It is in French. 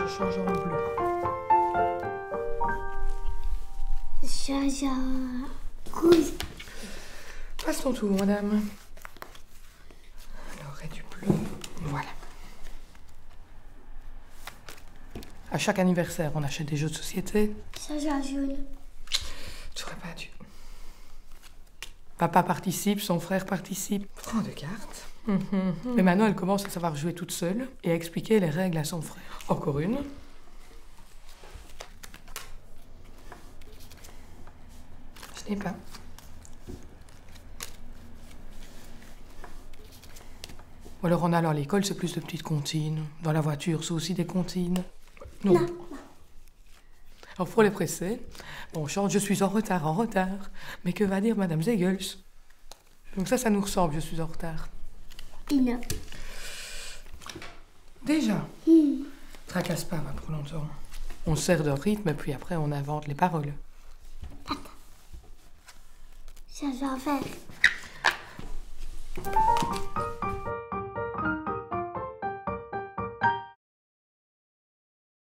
je change en bleu. Jaja rouge. Passe ton tour, madame. Alors, et du bleu. Voilà. À chaque anniversaire, on achète des jeux de société. Jaja jaune. Tu aurais pas dû. Papa participe, son frère participe. Prends deux cartes. Mais maintenant, elle commence à savoir jouer toute seule et à expliquer les règles à son frère. Encore une. Je n'ai pas. Ou alors en allant à l'école, c'est plus de petites comptines. Dans la voiture, c'est aussi des comptines. Non. Non. Alors, pour les presser, on chante « Je suis en retard, en retard ». Mais que va dire Madame Zegels? Donc ça nous ressemble, je suis en retard. Une. Déjà. Tracasse pas, va pour longtemps. On se sert d'un rythme, et puis après, on invente les paroles. Jaja vert.